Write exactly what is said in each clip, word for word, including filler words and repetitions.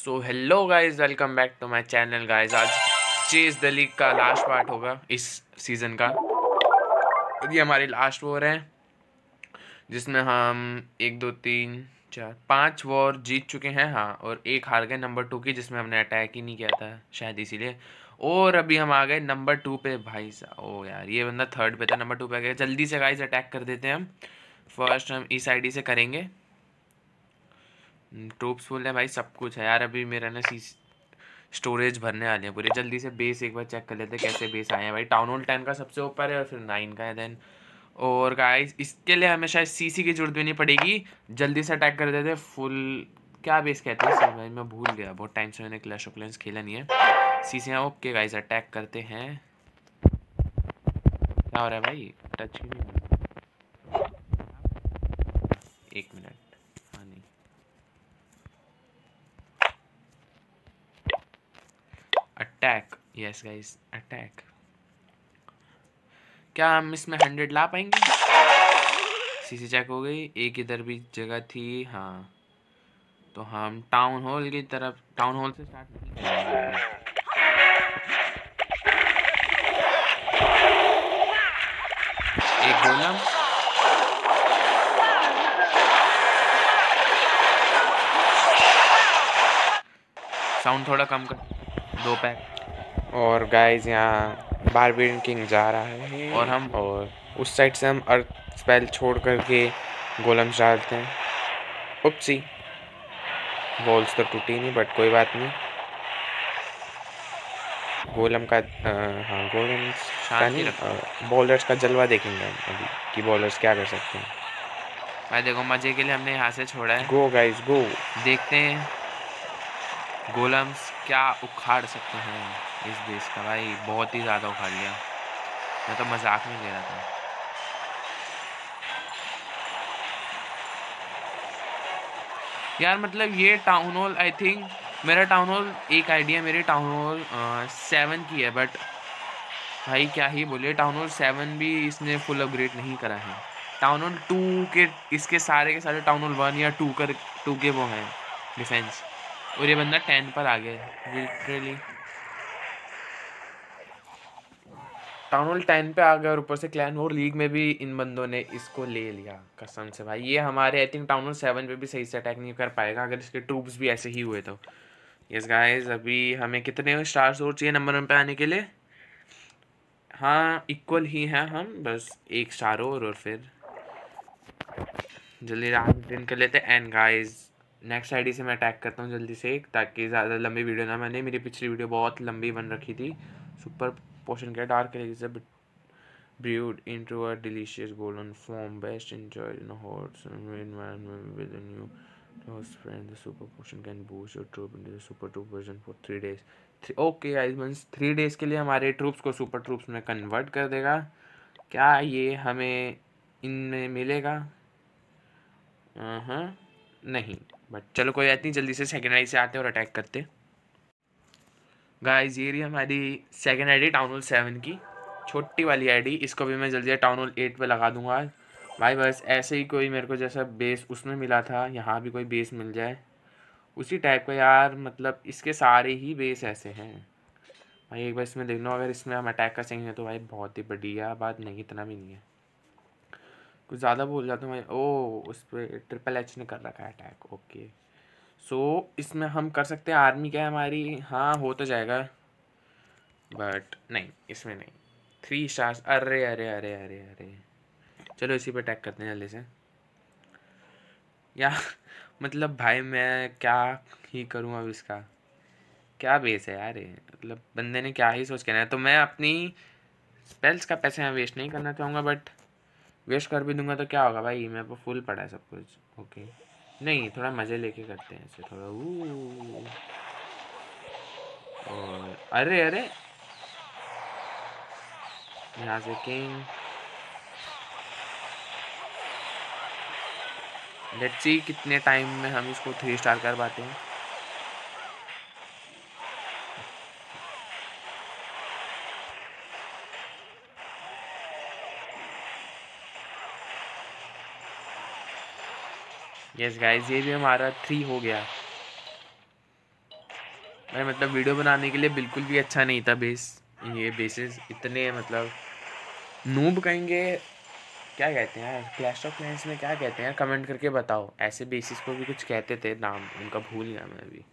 So hello guys, welcome back to my channel guys. आज chase the league का last part होगा इस season का। ये हमारी लास्ट वॉर है जिसमें हम एक दो तीन चार पांच वॉर जीत चुके हैं। हाँ, और एक हार गए नंबर टू की, जिसमें हमने अटैक ही नहीं किया था शायद इसीलिए। और अभी हम आ गए नंबर टू पे। भाई साहब, ओ यार, ये बंदा थर्ड पे था, नंबर टू पे आ गया। जल्दी से गाइस अटैक कर देते हैं हम। फर्स्ट हम इस आईडी से करेंगे। ट्रूप्स फुल है भाई, सब कुछ है यार। अभी मेरा ना सी स्टोरेज भरने वाले हैं पूरे। जल्दी से बेस एक बार चेक कर लेते हैं कैसे बेस आए हैं भाई। टाउन हॉल टेन का सबसे ऊपर है और फिर नाइन का है देन। और गाइस इसके लिए हमें शायद सीसी की जरूरत भी नहीं पड़ेगी। जल्दी से अटैक कर देते हैं। फुल क्या बेस कहते हैं सर भाई, मैं भूल गया, बहुत टाइम से मैंने क्लैश ऑफ क्लैंस खेला नहीं है। सीसी हाँ, ओके गाइस अटैक करते हैं। क्या हो रहा है भाई, टच ही नहीं हो रहा। एक मिनट। हाँ नहीं, अटैक, यस गाइस अटैक। क्या हम इसमें हंड्रेड ला पाएंगे? सीसी चेक हो गई। एक इधर भी जगह थी, हाँ। तो हम टाउन हॉल की तरफ, टाउन हॉल से स्टार्ट नहीं करेंगे। एक गोलम, साउंड थोड़ा कम कर, दो पैक। और गाइस यहाँ बारबेरियन किंग जा रहा है और हम और उस साइड से हम अर्थ स्पेल छोड़ करके गोलम्स डालते हैं। उपसी वॉल्स तो टूटी नहीं, बट कोई बात नहीं। गोलम का आ, हाँ गोलम्स का शांति नहीं, बॉलर्स का जलवा देखेंगे हम अभी कि बॉलर्स क्या कर सकते हैं। भाई देखो, मजे के लिए हमने यहाँ से छोड़ा है। Go guys go. देखते हैं गोलम्स क्या उखाड़ सकते हैं इस देश का। भाई बहुत ही ज़्यादा उखाड़ लिया, मैं तो मजाक में ले रहा था। यार मतलब ये टाउन हॉल, आई थिंक मेरा टाउन हॉल एक आइडिया मेरे टाउन हॉल सेवन की है, बट भाई क्या ही बोलिए, टाउन हॉल सेवन भी इसने फुल अपग्रेड नहीं करा है। टाउन हॉल टू के इसके सारे के सारे टाउन हॉल वन या टू कर टू के वो हैं डिफेंस, और ये बंदा टेन पर आ गया है लिटरली। टाउन हॉल टेन पे आ गया और ऊपर से क्लैन वॉर लीग में भी इन बंदों ने इसको ले लिया कसम से भाई। ये हमारे I think town hall seven पे भी सही से अटैक नहीं कर पाएगा अगर इसके ट्रूप्स भी ऐसे ही हुए तो। यस गाइस, अभी हमें कितने स्टार्स और चाहिए नंबर वन पे आने के लिए? हाँ इक्वल ही हैं हम, बस एक स्टार और और फिर जल्दी राउंड विन कर लेते हैं। एंड गाइस नेक्स्ट आईडी से मैं अटैक करता हूँ जल्दी से, ताकि ज़्यादा लंबी वीडियो ना बने। मेरी पिछली वीडियो बहुत लंबी बन रखी थी। सुपर पोशन क्या डार्क है, brewed into a delicious golden foam, best enjoyed in a hot environment with a new close friend. The super potion can boost your troop into the super troop version for three days. Okay guys, means three days के लिए हमारे troops को super troops में convert कर देगा। क्या ये हमें इनमें मिलेगा? हाँ नहीं, बट चलो कोई बात नहीं। जल्दी से सेकेंड आईडी से आते हैं और अटैक करते। गाइस ये रही हमारी second ID town hall seven की, छोटी वाली आईडी। इसको भी मैं जल्दी टाउन हॉल एट पे लगा दूंगा भाई। बस ऐसे ही कोई मेरे को जैसा बेस उसमें मिला था, यहाँ भी कोई बेस मिल जाए उसी टाइप का यार। मतलब इसके सारे ही बेस ऐसे हैं भाई। एक बार इसमें देख लो, अगर इसमें हम अटैक कर सकेंगे तो भाई बहुत ही बढ़िया बात। नहीं इतना भी नहीं है, कुछ ज़्यादा बोल जाता हूँ भाई। ओ उस पर ट्रिपल एच ने कर रखा है अटैक, ओके। सो इसमें हम कर सकते हैं आर्मी क्या है हमारी, हाँ हो तो जाएगा, बट नहीं इसमें नहीं। थ्री स्टार्स, अरे अरे अरे अरे अरे चलो इसी पे अटैक करते हैं जल्दी से। या मतलब भाई मैं क्या ही करूँ अब इसका, क्या बेस है यार ये। मतलब बंदे ने क्या ही सोच के ना, तो मैं अपनी स्पेल्स का पैसे यहाँ वेस्ट नहीं करना चाहूँगा, बट वेस्ट कर भी दूंगा तो क्या होगा भाई, मेरे को फुल पड़ा है सब कुछ। ओके नहीं, थोड़ा मज़े लेके करते हैं इसे थोड़ा। ऊ और अरे अरे यहाँ से किंग, लेट्स सी कितने टाइम में हम इसको थ्री स्टार कर पाते हैं। यस गाइस, ये भी हमारा थ्री हो गया। भाई मतलब वीडियो बनाने के लिए बिल्कुल भी अच्छा नहीं था बेस। ये बेसिस इतने मतलब नूब कहेंगे, क्या कहते हैं यार, क्लैश ऑफ क्लैंस में क्या कहते हैं, कमेंट करके बताओ। ऐसे बेसिस को भी कुछ कहते थे, नाम उनका भूल गया मैं अभी।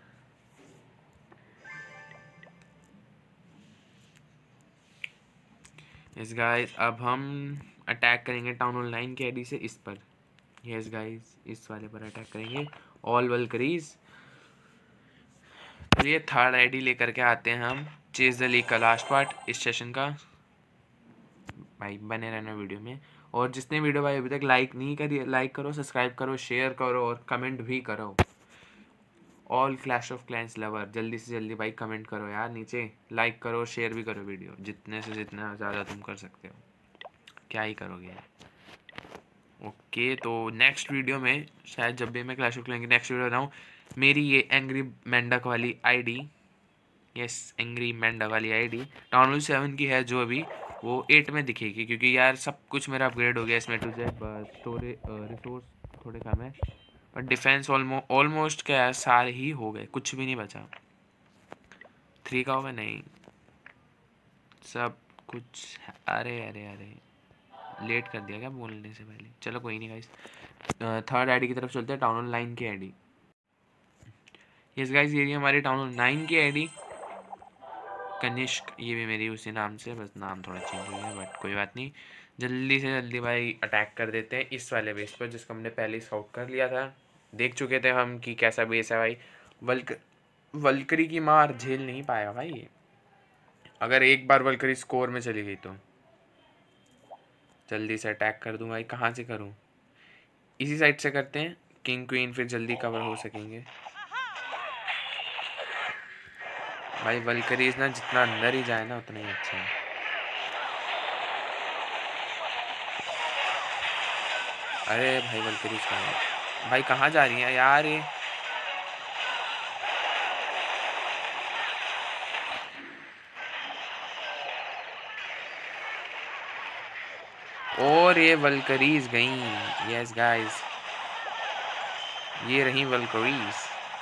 यस गाइस, अब हम अटैक करेंगे टाउन हॉल नाइन के आईडी से इस पर। यस गाइस, इस वाले पर अटैक करेंगे ऑल वल्करीज। तो ये थर्ड आईडी लेकर के आते हैं हम, चेज द लीग का लास्ट पार्ट इस सेशन का। भाई बने रहना वीडियो में, और जिसने वीडियो भाई अभी तक लाइक नहीं करी, लाइक करो, सब्सक्राइब करो, शेयर करो और कमेंट भी करो। All clash of clans lover जल्दी से जल्दी भाई कमेंट करो यार नीचे, लाइक करो, शेयर भी करो वीडियो, जितने से जितना ज़्यादा तुम कर सकते हो। क्या ही करोगे। ओके, तो नेक्स्ट वीडियो में शायद जब भी मैं क्लैश ऑफ क्लैंस की नेक्स्ट वीडियो बनाऊँ, मेरी ये एंग्री मेंढक वाली आईडी, यस एंग्री मेंढक वाली आईडी टाउन हॉल सेवन की है, जो अभी वो एट में दिखेगी, क्योंकि यार सब कुछ मेरा अपग्रेड हो गया इसमें टू जेड। बस स्टोरेज रिसोर्स थोड़े कम है, और डिफेंस ऑलमोस्ट ऑलमोस्ट क्या है, सारे ही हो गए, कुछ भी नहीं बचा। थ्री का होगा नहीं, सब कुछ। अरे अरे अरे लेट कर दिया क्या बोलने से पहले। चलो कोई नहीं गाइस, थर्ड आईडी की तरफ चलते हैं, टाउन हॉल नाइन की आईडी। यस गाइस, ये हमारी टाउन हॉल नाइन की आईडी कनिष्क, ये भी मेरी उसी नाम से, बस नाम थोड़ा चेंज हो गया बट कोई बात नहीं। जल्दी से जल्दी भाई अटैक कर देते हैं इस वाले बेस पर, जिसको हमने पहले स्काउट कर लिया था, देख चुके थे हम कि कैसा बेस है भाई। वल्क वल्करी की मार झेल नहीं पाएगा भाई ये, अगर एक बार वल्करी स्कोर में चली गई तो। जल्दी से अटैक कर दूँ भाई, कहाँ से करूँ, इसी साइड से करते हैं, किंग क्वीन फिर जल्दी कवर हो सकेंगे भाई। वल्करीज ना जितना अंदर ही जाए ना उतना ही अच्छा है। अरे भाई वल्करीज कहाँ है भाई, कहाँ जा रही है यार ये। और ये वल्करीज गई। यस गाइस, ये रही वल्करीज।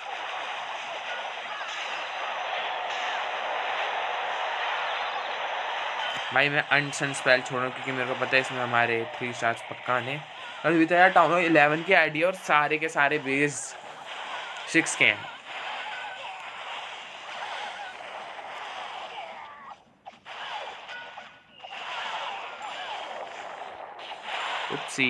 भाई मैं अनसन स्पेल छोड़ रहा हूँ, क्योंकि मेरे को पता है इसमें हमारे थ्री स्टार्स पक्का आने। और अभी तो यार टाउन हॉल इलेवन की आईडी और सारे के सारे बेस सिक्स के हैं। उपसी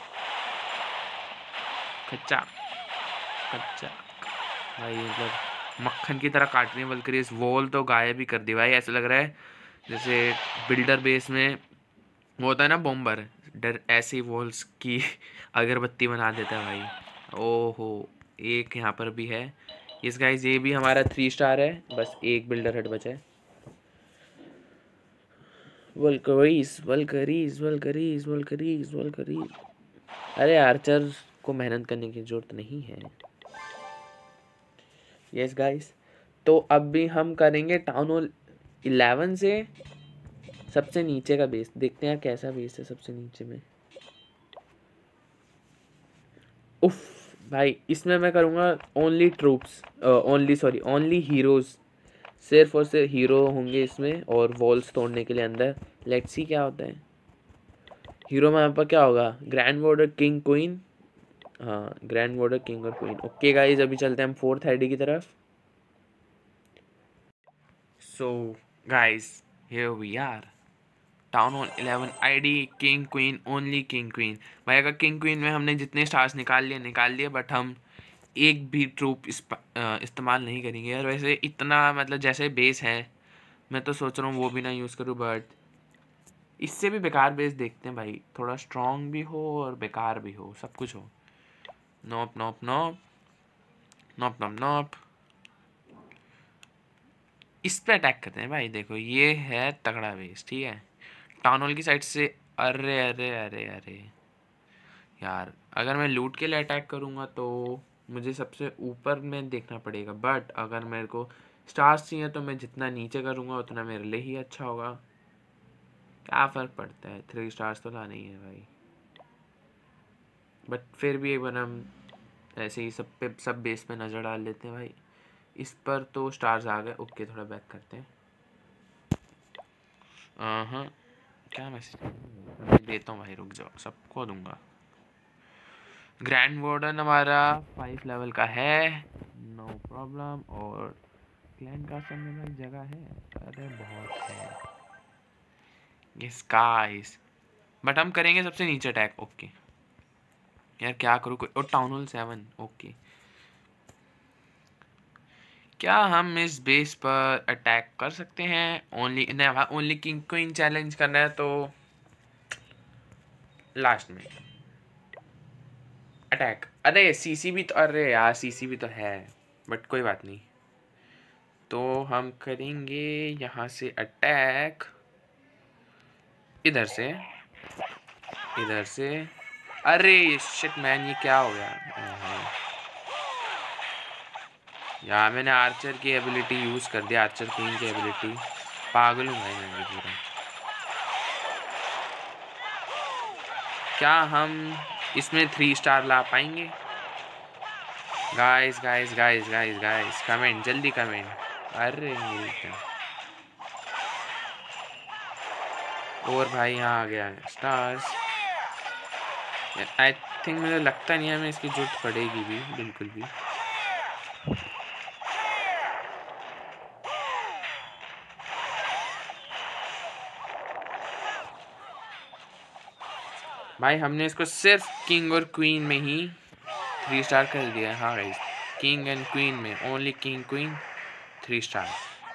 कच्चा कच्चा भाई, मतलब मक्खन की तरह काट रही है वल्करीज। वॉल तो गायब ही कर दी भाई, ऐसा लग रहा है जैसे बिल्डर बेस में वो होता है ना बॉम्बर, डर ऐसी वॉल्स की अगरबत्ती बना देता है भाई। ओहो, एक यहाँ पर भी है। इस गाइस, ये भी हमारा थ्री स्टार है, बस एक बिल्डर हट बचा है। वल्करीज वल्करीज वल्करीज वल्करीज वल्करीज। अरे आर्चर को मेहनत करने की जरूरत नहीं है। यस गाइस, तो अब भी हम करेंगे टाउन हॉल इलेवन से सबसे नीचे का बेस, देखते हैं कैसा बेस है सबसे नीचे में। उफ भाई, इसमें मैं करूँगा only troops, only sorry only heroes, सिर्फ और सिर्फ हीरो होंगे इसमें, और वॉल्स तोड़ने के लिए अंदर। लेट्स सी क्या होता है। हीरो में यहाँ पर क्या होगा, ग्रैंड वॉर्डर किंग क्वीन, हाँ ग्रैंड वॉर्डर किंग और क्वीन। ओके गाइज, अभी चलते हैं हम फोर्थ आईडी की तरफ। So guys, here we are, town hall eleven ID, king queen, only king queen. भाई अगर किंग क्वीन में हमने जितने स्टार्स निकाल लिए निकाल लिए, बट हम एक भी ट्रूप इस्तेमाल नहीं करेंगे यार। वैसे इतना मतलब जैसे बेस है, मैं तो सोच रहा हूँ वो भी ना यूज़ करूँ, बट इससे भी बेकार बेस देखते हैं भाई, थोड़ा स्ट्रॉन्ग भी हो और बेकार भी हो, सब कुछ हो। Nope nope nope nope nope nope इस पे अटैक करते हैं भाई। देखो ये है तगड़ा बेस, ठीक है, टाउन हॉल की साइड से। अरे अरे अरे अरे यार, अगर मैं लूट के लिए अटैक करूँगा तो मुझे सबसे ऊपर में देखना पड़ेगा, बट अगर मेरे को स्टार्स चाहिए तो मैं जितना नीचे करूँगा उतना मेरे लिए ही अच्छा होगा। क्या फ़र्क पड़ता है, थ्री स्टार्स तो लाना ही है भाई। बट फिर भी एक बार हम ऐसे ही सब पे सब बेस पे नज़र डाल लेते हैं भाई। इस पर तो स्टार्स आ गए। ओके थोड़ा बैक करते हैं। हाँ क्या मैसेज देता हूँ भाई, रुक जाओ, सबको दूंगा। ग्रैंड वार्डन हमारा फाइव लेवल का है, नो प्रॉब्लम। और क्लैन कासल में भाई जगह है, अरे बहुत है। ये स्काइस, बट हम करेंगे सबसे नीचे अटैक। ओके यार क्या करूँ, कोई और टाउन हॉल सेवन। ओके क्या हम इस बेस पर अटैक कर सकते हैं? Only only king queen challenge करना है तो लास्ट में अटैक। अरे सीसी भी तो, अरे यार सीसी भी तो है, बट कोई बात नहीं। तो हम करेंगे यहाँ से अटैक, इधर से इधर से। अरे शिट मैन, ये क्या हो गया यार, मैंने आर्चर की एबिलिटी यूज़ कर दिया, आर्चर क्वीन की एबिलिटी। पागल हूँ भाई मैं पूरा। क्या हम इसमें थ्री स्टार ला पाएंगे? Guys guys guys guys guys comment, जल्दी कमेंट। अरे और भाई यहाँ आ गया है स्टार्स। आई थिंक मुझे लगता नहीं है हमें इसकी जरूरत पड़ेगी भी, बिल्कुल भी। भाई हमने इसको सिर्फ किंग और क्वीन में ही थ्री स्टार कर दिया है। हाँ गाइस, किंग एंड क्वीन में only king queen three star.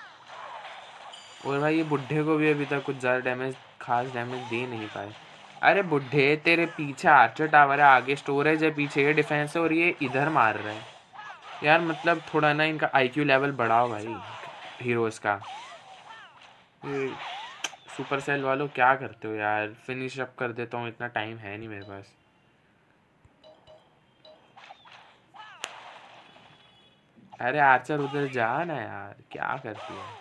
और भाई ये बुढ़े को भी अभी तक कुछ ज़्यादा डैमेज, खास डैमेज दे नहीं पाए। अरे बुढ़े तेरे पीछे आर्चर टावर है, आगे स्टोरेज है, पीछे ये डिफेंस है, और ये इधर मार रहे हैं यार। मतलब थोड़ा ना इनका आईक्यू लेवल बढ़ाओ भाई हीरोज़ का। ये सुपर सेल वालों क्या करते हो यार, फिनिश अप कर देता हूँ, इतना टाइम है नहीं मेरे पास। अरे आर्चर उधर जा ना यार, क्या करती है।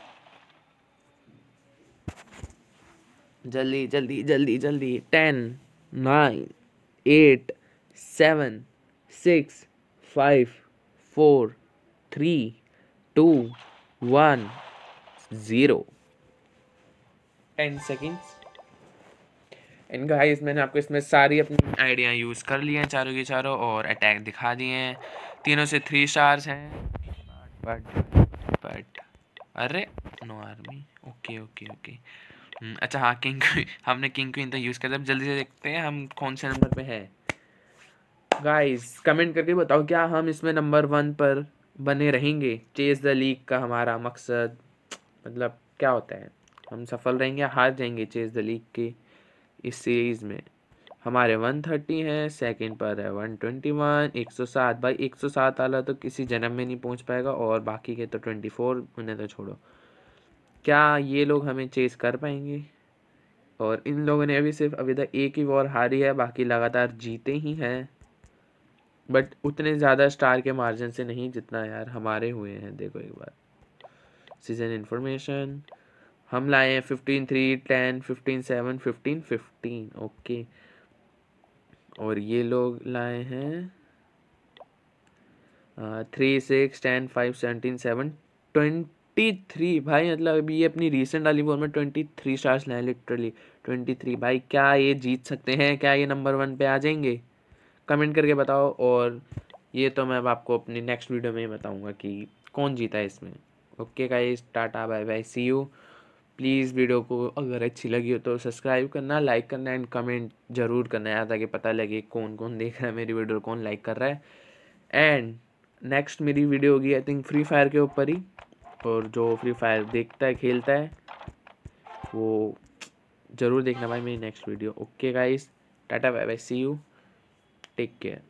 जल्दी जल्दी जल्दी जल्दी। Ten nine eight seven six five four three two one zero. Ten seconds. And guys मैंने आपको इसमें सारी अपनी आइडिया यूज़ कर ली हैं, चारों के चारों, और अटैक दिखा दिए हैं। तीनों से थ्री स्टार्स हैं, बट बट अरे no army. Okay okay okay अच्छा हाँ, किंग हमने किंग क्वीन तो यूज़ कर दिया। अब जल्दी से देखते हैं हम कौन से नंबर पे है। गाइस कमेंट करके बताओ, क्या हम इसमें नंबर वन पर बने रहेंगे? चेज द लीग का हमारा मकसद मतलब क्या होता है? हम सफल रहेंगे या हार जाएंगे चेज द लीग के इस सीरीज़ में? हमारे वन थर्टी हैं, सेकंड पर है वन ट्वेंटी वन, एक सौ सात। भाई एक सौ सात वाला तो किसी जन्म में नहीं पहुंच पाएगा, और बाकी के तो ट्वेंटी फोर, उन्हें तो छोड़ो। क्या ये लोग हमें चेस कर पाएंगे? और इन लोगों ने अभी सिर्फ अभी तक एक ही वॉर हारी है, बाकी लगातार जीते ही हैं, बट उतने ज़्यादा स्टार के मार्जिन से नहीं जितना यार हमारे हुए हैं। देखो एक बार सीजन इन्फॉर्मेशन, हम लाए हैं fifteen three ten fifteen seven fifteen fifteen. Okay, और ये लोग लाए हैं three six ten five seventeen seven twenty three. भाई मतलब अभी ये अपनी रिसेंट वाली वॉर में ट्वेंटी थ्री स्टार्स लाए, लिटरली ट्वेंटी थ्री। भाई क्या ये जीत सकते हैं? क्या ये नंबर वन पे आ जाएंगे? कमेंट करके बताओ। और ये तो मैं अब आपको अपनी नेक्स्ट वीडियो में ही बताऊंगा कि कौन जीता है इसमें। Okay guys, tata bye bye, see you. Please video को अगर अच्छी लगी हो तो सब्सक्राइब करना, लाइक करना एंड कमेंट ज़रूर करना यार, ताकि पता लगे कौन कौन देख रहा है मेरी वीडियो, कौन लाइक कर रहा है। एंड नेक्स्ट मेरी वीडियो होगी आई थिंक फ्री फायर के ऊपर ही, और जो फ्री फायर देखता है खेलता है वो ज़रूर देखना भाई मेरी next video. Okay guys, tata bye bye, see you, take care.